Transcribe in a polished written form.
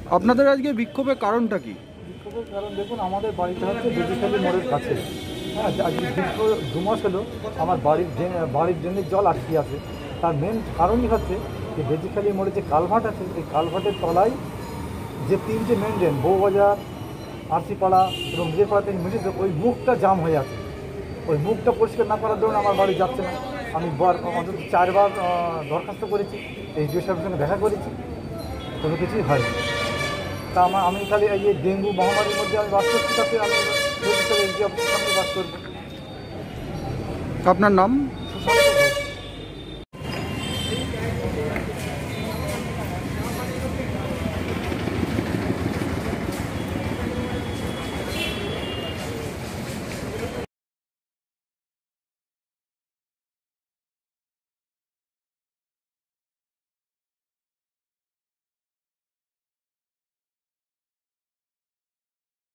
আপনাদের আজকে বিক্ষোভের কারণটা কি? বিক্ষোভের কারণ দেখুন, আমাদের বাড়িটা হচ্ছে বেজিখালি মোড়ের কাছে। হ্যাঁ, আজকে দীর্ঘ 2 মাস হলো আমার বাড়ির ড্রেনের জল আটকে আছে। তার মেন কারণই হচ্ছে যে বেজিখালি মোড়ে যে কালভার্ট আছে, এই কালভার্টের তলায় যে 3টে মেন ড্রেন, বউবাজার, আরসিপাড়া এবং নিজেরপাড়া থেকে মিশেছে, ওই মুখটা জাম হয়ে আছে। ওই মুখটা পরিষ্কার না করার জন্য আমার বাড়ি যাচ্ছে না। আমি অন্তত 4বার দরখাস্ত করেছি, এসডিও সাহেবের সঙ্গে দেখা করেছি, কোনো কিছুই হয়নি। তা আমি তাহলে এই যে ডেঙ্গু মহামারীর মধ্যে আমি বাস করছি, তাতে আমি এসডিও অফিসের সামনে বাস করবো। আপনার নাম? সুশান্ত।